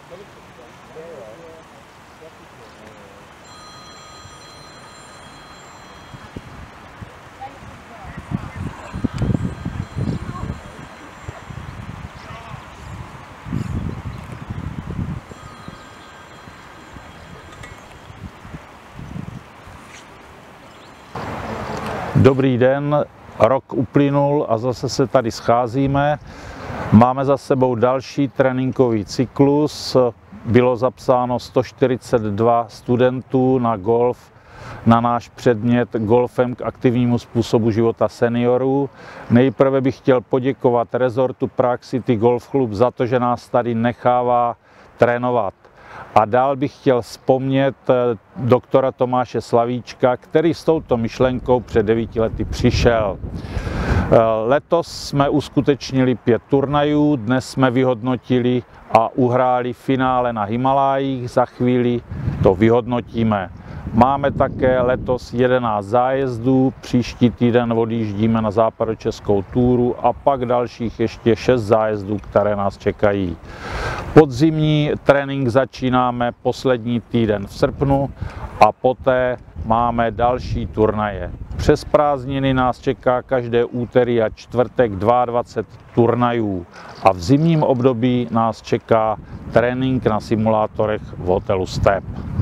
Dobrý den, rok uplynul a zase se tady scházíme. Máme za sebou další tréninkový cyklus. Bylo zapsáno 142 studentů na golf, na náš předmět golfem k aktivnímu způsobu života seniorů. Nejprve bych chtěl poděkovat rezortu Prague City Golf Club za to, že nás tady nechává trénovat. A dál bych chtěl vzpomnět doktora Tomáše Slavíčka, který s touto myšlenkou před 9 lety přišel. Letos jsme uskutečnili 5 turnajů, dnes jsme vyhodnotili a uhráli finále na Himalájích, za chvíli to vyhodnotíme. Máme také letos 11 zájezdů, příští týden odjíždíme na západočeskou túru a pak dalších ještě 6 zájezdů, které nás čekají. Podzimní trénink začínáme poslední týden v srpnu a poté máme další turnaje. Přes prázdniny nás čeká každé úterý a čtvrtek 22 turnajů a v zimním období nás čeká trénink na simulátorech v hotelu Step.